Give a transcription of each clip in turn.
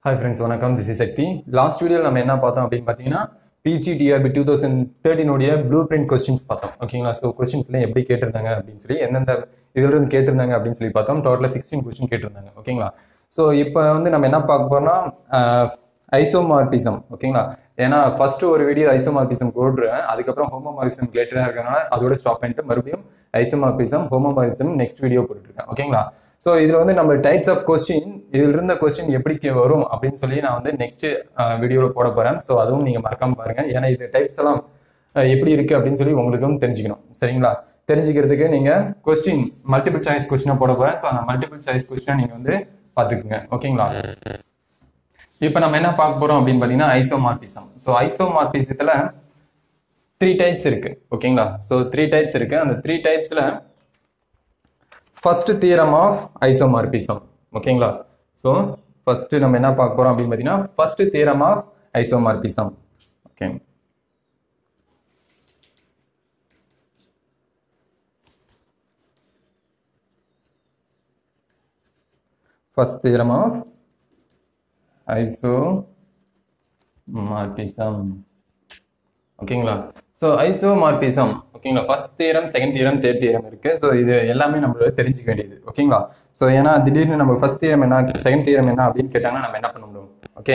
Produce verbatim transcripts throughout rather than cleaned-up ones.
Hi friends, welcome. This is Sakti. Last video நம்ம என்ன பார்த்தோம் அப்படினு பாத்தீங்கன்னா P G T R B twenty thirteen உடைய blueprint questions பார்த்தோம். ஓகேங்களா? சோ क्वेश्चंஸ்ல எப்படி கேட்டிருந்தாங்க அப்படினு சொல்லி என்னென்ன இதல இருந்து கேட்டிருந்தாங்க அப்படினு சொல்லி பார்த்தோம். டோட்டலா sixteen क्वेश्चन கேட்டிருந்தாங்க. ஓகேங்களா? சோ இப்போ வந்து நம்ம என்ன பார்க்க போறோம்னா isomorphism. ஓகேங்களா? ஏனா ஃபர்ஸ்ட் ஒரு வீடியோ isomorphism போடுறேன். அதுக்கு அப்புறம் homomorphism ரிலேட்டடா இருக்கறனால அதோட ஸ்டாப் பண்ணிட்டு மறுபடியும் isomorphism homomorphism நெக்ஸ்ட் வீடியோ போட்டுருக்கேன். ஓகேங்களா? சோ இதுல வந்து நம்ம டைப்ஸ் ஆஃப் क्वेश्चन இதில இருந்த क्वेश्चन எப்படி வரும் அப்படினு சொல்லி நான் வந்து நெக்ஸ்ட் வீடியோல போட போறேன். சோ அதுவும் நீங்க மறக்காம பாருங்க. ஏனா இது டைப்ஸ் எல்லாம் எப்படி இருக்கு அப்படினு சொல்லி உங்களுக்கும் தெரிஞ்சுக்கணும். சரிங்களா? தெரிஞ்சிக்கிறதுக்கு நீங்க क्वेश्चन மல்டிபிள் சாய்ஸ் क्वेश्चन போட போறேன். சோ அந்த மல்டிபிள் சாய்ஸ் क्वेश्चन நீங்க வந்து பாத்துக்கங்க. ஓகேங்களா? இப்போ நம்ம என்ன பார்க்க போறோம் அப்படினு பாத்தீங்கன்னா isomorphism. சோ isomorphismல three types இருக்கு. ஓகேங்களா? சோ three types இருக்கு. அந்த three typesல first theorem of isomorphism. ஓகேங்களா? சோ first நம்ம என்ன பார்க்க போறோம் அப்படினு பாத்தீங்கன்னா first theorem of isomorphism. Okay. First theorem of isomorphism. ஓகேங்களா? சோ isomorphism ஓகேங்களா? First theorem, second theorem, third theorem இருக்கு. சோ இது எல்லாமே நம்ம தெரிஞ்சிக்க வேண்டியது. ஓகேங்களா? சோ ஏனா திடீர்னு நம்ம ஃபர்ஸ்ட் தியரம் என்ன, செகண்ட் தியரம் என்ன அப்படினு கேட்டாங்கன்னா நம்ம என்ன பண்ண முடியும்? ஓகே.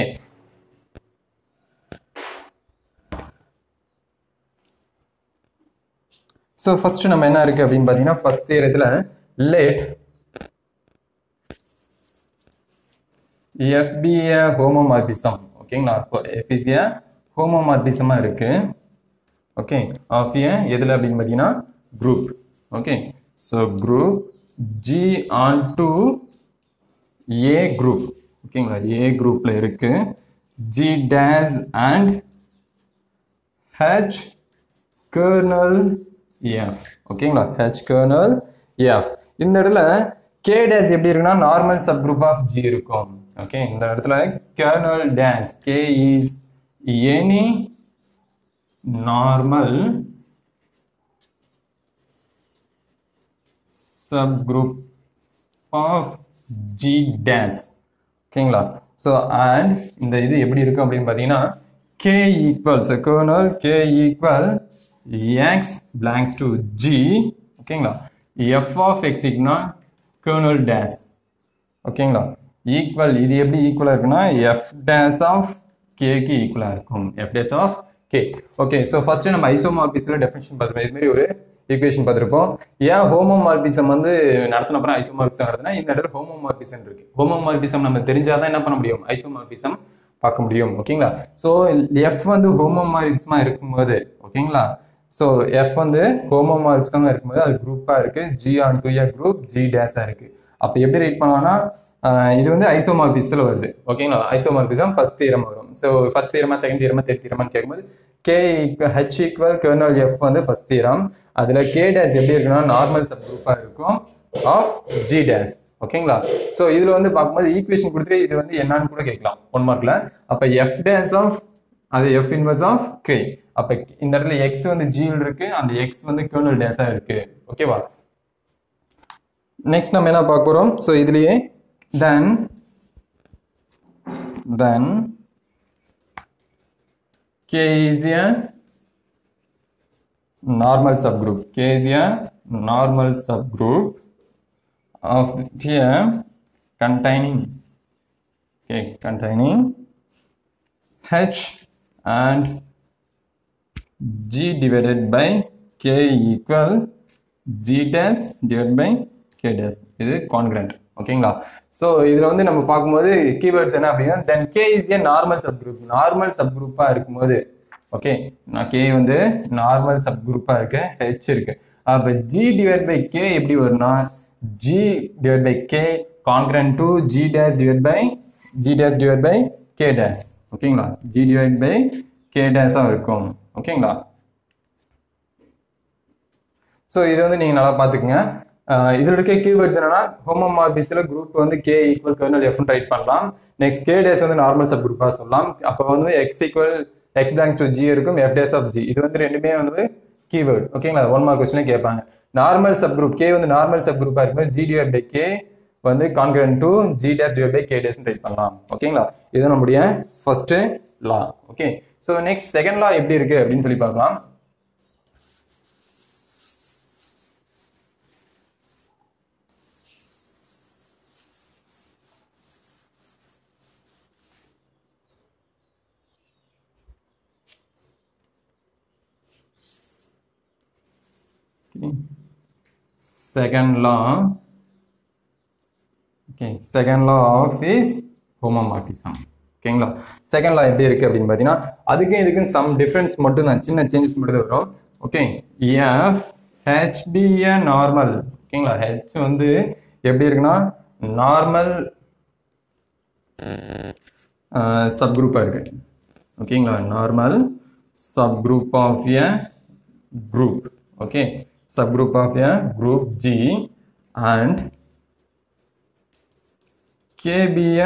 சோ ஃபர்ஸ்ட் நம்ம என்ன இருக்கு அப்படினு பாத்தீங்கன்னா ஃபர்ஸ்ட் தியரத்துல let F be a homomorphism. ஓகேங்களா? F is a homomorphism இருக்கு. ஓகே. of a எதுல அப்படினு பாத்தீங்கன்னா group. Okay. so group G onto A group. ஓகேங்களா? A groupல இருக்கு. G dash and H kernel F. ஓகேங்களா? H kernel F. இந்த இடத்துல K dash எப்படி இருக்குன்னா நார்மல் சப்குரூப் ஆஃப் G இருக்கும். ஓகே. இந்த இடத்துல kernel dash K is any normal subgroup of G dash. ஓகேங்களா? so and இந்த இது எப்படி இருக்கு அப்படினு பாத்தீங்கன்னா K equals so kernel K equal X belongs to G. ஓகேங்களா? F of X equal kernel dash. ஓகேங்களா? ஈக்குவல் இது எப்படி ஈக்குவலா இருக்குன்னா f dash of k க்கு ஈக்குவலா இருக்கும். f dash of k. Okay. So first நம்ம ஐசோமார்பிசம்ல டெஃபினிஷன் பார்த்திருப்போம். இது மாதிரி ஒரு ஈக்குவேஷன் பார்த்திருப்போம். ஏன் ஹோமோமார்பிசம் வந்து நடத்தின அப்புறம் ஐசோமார்பிசம் நடத்தினா இந்த இடத்துல ஹோமோமார்பிசம் இருக்கு. ஹோமோமார்பிசம் நம்ம தெரிஞ்சாதான் என்ன பண்ண முடியும்? ஐசோமார்பிசம் பார்க்க முடியும். ஓகேங்களா? சோ f வந்து ஹோமோமார்பிசமா இருக்கும்போது ஓகேங்களா? சோ f வந்து ஹோமோமார்பிசமா இருக்கும்போது அது குரூப்பா இருக்கு. G onto a group G dash இருக்கு. அப்ப எப்படி ரைட் பண்ணலாம்னா இது வந்து ஐசோமார்பிசத்துல வருது. ஓகேங்களா? ஐசோமார்பிசம் ஃபர்ஸ்ட் தியரம் வரும். சோ ஃபர்ஸ்ட் தியரமா, செகண்ட் தியரமா, தேர்ட் தியரமா கேக்கும்போது K H equal kernel F வந்து ஃபர்ஸ்ட் தியரம். அதுல K dash எப்படி இருக்குன்னா நார்மல் சப் குரூப்பா இருக்கும் of G dash. ஓகேங்களா? சோ இதுல வந்து பாக்கும்போது ஈக்குவேஷன் கொடுத்துட்டு இது வந்து என்னன்னு கூட கேட்கலாம் ஒன் மார்க்ல. அப்ப F dash of அது F inverse of K. அப்ப இந்த இடத்துல X வந்து G ல இருக்கு, அந்த X வந்து kernel dash ஆ இருக்கு. ஓகேவா? நெக்ஸ்ட் நம்ம என்ன பார்க்க போறோம்? சோ இதுலயே then then K is a normal subgroup. K is a normal subgroup of the pair containing okay containing H and G divided by K equal G dash divided by K dash. இது congruent. ஓகேங்களா? So இதுல வந்து நம்ம பாக்கும்போது keywords என்ன அப்படினா then K is a normal subgroup. Normal சப்குரூப்பா இருக்கும்போது ஓகே நான் K வந்து நார்மல் சப்குரூப்பா இருக்கு, H இருக்கு. அப்ப G divided by K எப்படி வரும்னா G divided by K congruent to G dash divided by G dash divided by K dash. ஓகேங்களா? G divided by K dash ஆ இருக்கும். ஓகேங்களா? சோ இது வந்து நீங்க நல்லா பாத்துக்கங்க. இதுல இருக்க கீவேர்ட்ஸ் என்னன்னா ஹோமோமார்பிசம்ல குரூப் வந்து K equal kernel F ன்னு ரைட் பண்ணலாம். நெக்ஸ்ட் K dash வந்து நார்மல் சப் குரூப்பா சொல்லலாம். அப்ப வந்து X equal X belongs to G இருக்கும், F dash of G. இது வந்து ரெண்டுமே வந்து keyword. ஓகேங்களா? ஒன் மார்க் क्वेश्चनல கேட்பாங்க. நார்மல் சப் குரூப் K வந்து நார்மல் சப் குரூப்பா இருக்கும்போது G divided by K வந்து congruent to g dash divided by k dash write பண்ணலாம் ஓகேங்களா இது நம்மளுடைய first law okay so next second law எப்படி இருக்கு அப்படினு சொல்லி பார்க்கலாம் second law okay second law of is homomorphism ஓகேங்களா செகண்ட் லா எப்படி இருக்கு அப்படினு பாத்தீனா அதுக்கு இதுக்கு some difference மட்டும் தான் சின்ன சேஞ்சஸ் மட்டும் வரும் okay f h be a normal ஓகேங்களா h வந்து எப்படி இருக்குனா நார்மல் சப் குரூப்பா இருக்கு ஓகேங்களா normal subgroup of a group okay subgroup of a group G and K be a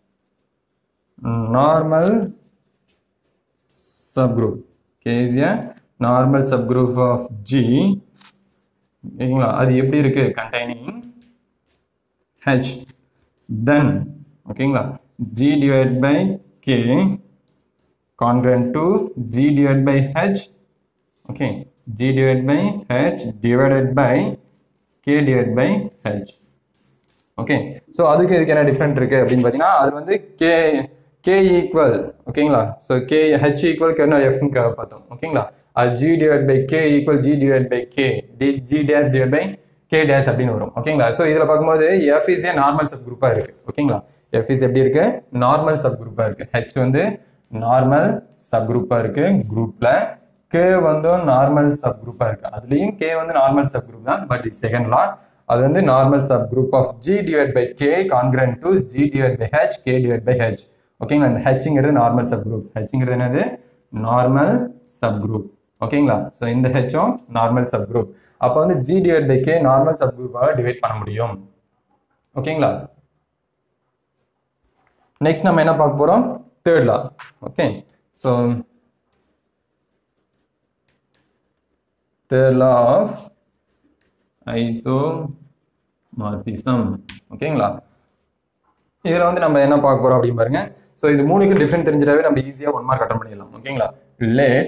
normal subgroup. K is a normal subgroup of G. ஓகேங்களா அது எப்படி இருக்கு containing H then ஓகேங்களா G divided by K congruent to G divided by H okay G divided by H divided by K divided by H okay so அதுக்கு இதுக்கு என்ன different இருக்கு அப்படினு பாத்தீனா அது வந்து K K equal ஓகேங்களா so K H equal kernel F ன்னு பார்த்தோம் ஓகேங்களா அது G divided by K equal G divided by K G dash divided by K dash அப்படினு வரும் ஓகேங்களா so இதுல பாக்கும்போது F is a normal subgroup ஆ இருக்கு ஓகேங்களா F is எப்படி இருக்கு normal subgroup ஆ இருக்கு H வந்து normal subgroup ஆ இருக்கு குரூப்ல K வந்து நார்மல் சப் குரூப்பா இருக்கு அதுலயும் K வந்து நார்மல் சப் குரூப் தான் பட் இது செகண்ட் லா அது வந்து normal subgroup of G divided by K congruent to G divided by H K divided by H ஓகேங்களா இந்த Hங்கிறது நார்மல் சப் குரூப் Hங்கிறது என்னது நார்மல் சப் குரூப் ஓகேங்களா சோ இந்த H உம் நார்மல் சப் குரூப் அப்ப வந்து G divided by K normal சப் குரூப்பா டிவைட் பண்ண முடியும் ஓகேங்களா நெக்ஸ்ட் நம்ம என்ன பார்க்க போறோம் third law okay so the law of isomorphism ஓகேங்களா இதல வந்து நம்ம என்ன பார்க்க போறோம் அப்படி பாருங்க சோ இது மூணுக்கு டிஃபரண்ட் தெரிஞ்சிராவே நம்ம ஈஸியா one மார்க் அட்டெண்ட் பண்ணிடலாம் ஓகேங்களா let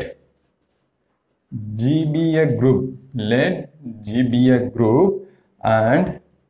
G be a group let G be a group and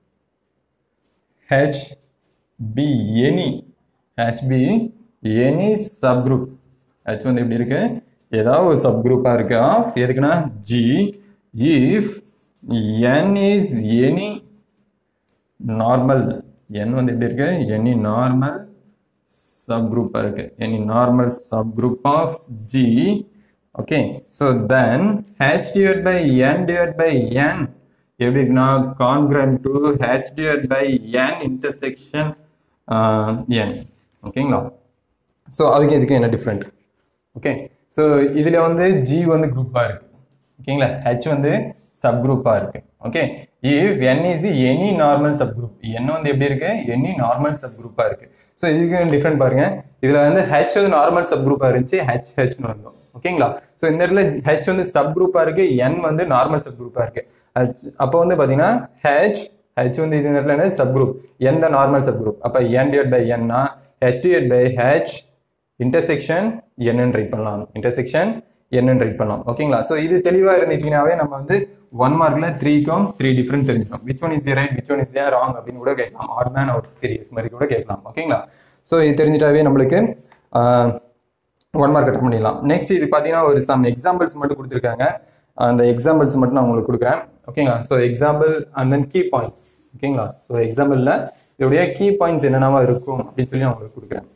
H be any H be any subgroup H வந்து எப்படி இருக்கு ஏதாவது ஒரு சப் குரூப்பா இருக்கு ஆஃப் எதுக்குனா G if n is any normal n வந்து எப்படி இருக்கு any normal sub group இருக்கு any normal sub group of G okay so then H divided by n divided by n எப்படி இருக்குனா congruent to H divided by n intersection uh, n ஓகேங்களா so அதுக்கு இதுக்கு என்ன டிஃபரண்ட் ஓகே சோ இதுல வந்து G வந்து குரூப்பா இருக்கு ஓகேங்களா H வந்து சப் குரூப்பா இருக்கு okay if n is any normal subgroup n வந்து எப்படி இருக்கு any normal subgroupா இருக்கு சோ இதுக்கு டிஃபரண்ட் பாருங்க இதுல வந்து H வந்து நார்மல் சப்குரூப்பா இருந்துச்சு H H னு வந்தோம் ஓகேங்களா சோ இந்த இடத்துல H வந்து சப்குரூப்பா இருக்கு n வந்து நார்மல் சப்குரூப்பா இருக்கு அப்ப வந்து பாத்தீங்கன்னா H H வந்து இந்த இடத்துல என்ன சப்குரூப் n தான் நார்மல் சப்குரூப் அப்ப n divided by n னா H divided by H intersection n ன்னு ரைட் பண்ணலாம் intersection n ன்னு ரைட் பண்ணலாம் ஓகேங்களா சோ இது தெளிவா இருந்துட்டீங்கனாவே நம்ம வந்து one மார்க்ல three க்கும் three டிஃபரண்ட் தெரிஞ்சுக்கும் which one is right which one is wrong அப்படினு கூட கேட்கலாம் odd man out series மாதிரி கூட கேட்கலாம் ஓகேங்களா சோ இது தெரிஞ்சிட்டாவே நமக்கு one மார்க் அட்டெண்ட் பண்ணிடலாம் நெக்ஸ்ட் இது பாத்தீங்கன்னா ஒரு சம் எக்ஸாம்பிள்ஸ் மட்டும் கொடுத்திருக்காங்க அந்த எக்ஸாம்பிள்ஸ் மட்டும் நான் உங்களுக்கு கொடுக்கிறேன் ஓகேங்களா so example and then key points ஓகேங்களா சோ எக்ஸாம்பிள்ல இதோட key points என்னென்னவா இருக்கும் அப்படி சொல்லி நான் உங்களுக்கு கொடுக்கிறேன்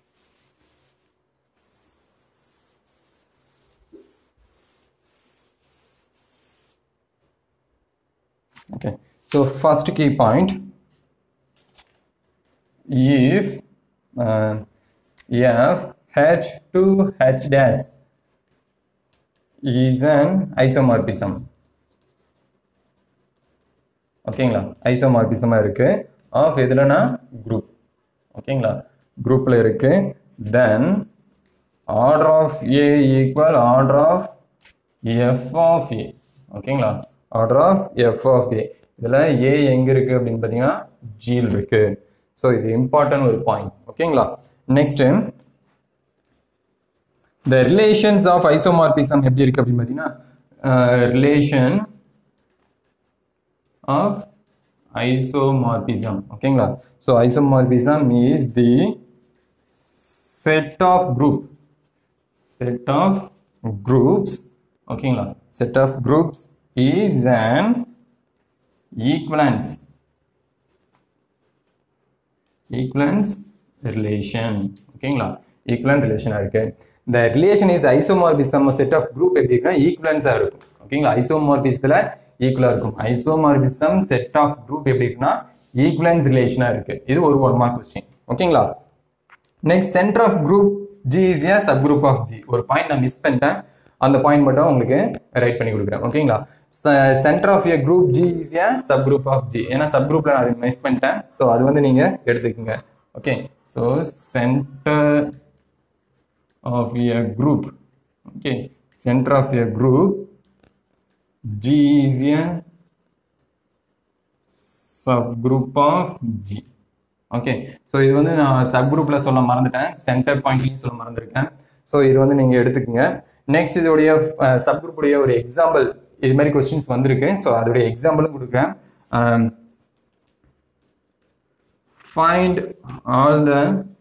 okay so first key point if uh, f h to h dash is an isomorphism ஓகேங்களா ஐசோமார்பிசமா இருக்கு ஆஃப் எதுலனா group ஓகேங்களா groupல இருக்கு then order of a equal order of f of a ஓகேங்களா order of f of a இதில் A எங்கே இருக்குது அப்படின்னு பார்த்தீங்கன்னா Gயில் இருக்குது. ஸோ இது இம்பார்ட்டன்ட் ஒரு பாயிண்ட். ஓகேங்களா? Next the relations of isomorphism எப்படி இருக்குது அப்படின்னு பார்த்தீங்கன்னா relation of isomorphism. ஓகேங்களா? So isomorphism is the set of group set of groups. ஓகேங்களா? set of groups is an equivalence equivalence relation. ஓகேங்களா? equivalent relation இருக்கு. the relation is isomorphism set of group எப்படி இருக்குன்னா equivalence ஆ இருக்கும். ஓகேங்களா? isomorphismல ஈக்குவலா இருக்கும். isomorphism set of group எப்படி இருக்குன்னா equivalence relation ஆ இருக்கு. இது ஒரு one mark question. ஓகேங்களா? next center of group G is a subgroup of G. ஒரு பாயிண்ட் நான் மிஸ் பண்ணிட்டேன், அந்த பாயிண்ட் மட்டும் உங்களுக்கு ரைட் பண்ணி கொடுக்குறேன். ஓகேங்களா? center of a group G is a subgroup of G. ஏன்னா சப்குரூப்ல நான் அதை மிஸ் பண்ணிட்டேன், ஸோ அது வந்து நீங்க எடுத்துக்கோங்க. Okay, so center of a group, okay, center of a group G is a subgroup of G. Okay, so இது வந்து நான் சப்குரூப்ல சொல்ல மறந்துட்டேன், சென்டர் பாயிண்ட்லையும் சொல்ல மறந்துருக்கேன். ஸோ இது வந்து நீங்க எடுத்துக்கோங்க. நெக்ஸ்ட் இதோடைய சப்குரூப்புடைய ஒரு எக்ஸாம்பிள் இது மாதிரி கொஸ்டின்ஸ் வந்திருக்கு. ஸோ அதோடைய எக்ஸாம்பிளும் கொடுக்குறேன். Find all the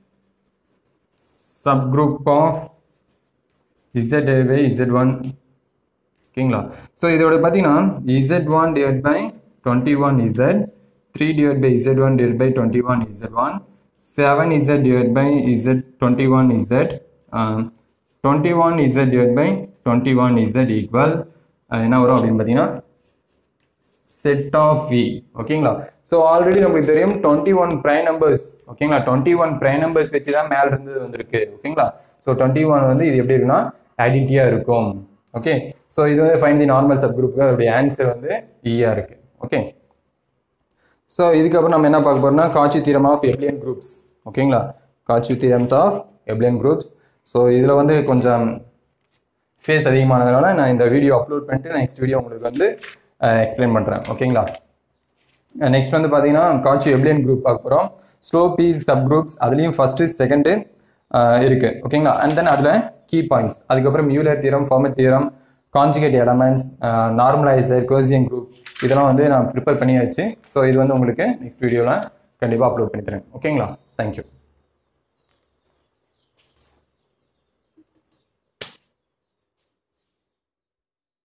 subgroup of Z by Z one. ஓகேங்களா? ஸோ இதோட பார்த்தீங்கன்னா Z one divided by twenty-one Z, three divided by Z one divided by twenty-one Z one, seven Z divided by Z twenty-one Z, uh, twenty-one Z divided by twenty-one Z equal என்ன வரும் அப்படின்னு பார்த்தீங்கன்னா set of V. ஓகேங்களா? So already நமக்கு தெரியும் twenty-one prime numbers. ஓகேங்களா? twenty-one prime numbers வச்சு தான் மேல இருந்து வந்திருக்கு. ஓகேங்களா? ஸோ twenty-one வந்து இது எப்படி இருக்குன்னா ஐடென்டிட்டியா இருக்கும். ஓகே, ஸோ இது வந்து ஃபைண்ட் தி நார்மல் சப் குரூப்புக்கு அதோடைய ஆன்சர் வந்து ஈயா இருக்கு. ஓகே, ஸோ இதுக்கப்புறம் நம்ம என்ன பார்க்க போறோம்னா Cauchy theorem of abelian groups. ஓகேங்களா? Cauchy theorems of abelian groups. So இதில் வந்து கொஞ்சம் ஃபேஸ் அதிகமானதுனால நான் இந்த வீடியோ அப்லோட் பண்ணிட்டு நெக்ஸ்ட் வீடியோ உங்களுக்கு வந்து எக்ஸ்பிளைன் பண்ணுறேன். ஓகேங்களா? நெக்ஸ்ட் வந்து பார்த்தீங்கன்னா காச்சி எப்லியன் குரூப் பார்க்க போகிறோம். ஸ்லோப் பி சப் குரூப்ஸ், அதுலேயும் ஃபர்ஸ்ட்டு செகண்டு இருக்கு. ஓகேங்களா? அண்ட் தென் அதில் கீ பாயிண்ட்ஸ், அதுக்கப்புறம் மியூலர் theorem, Fermat theorem, conjugate elements, normalizer, quotient group, இதெல்லாம் வந்து நான் ப்ரிப்பேர் பண்ணியாச்சு. ஸோ இது வந்து உங்களுக்கு நெக்ஸ்ட் வீடியோவில் கண்டிப்பாக அப்லோட் பண்ணி தரேன். ஓகேங்களா? தேங்க்யூ.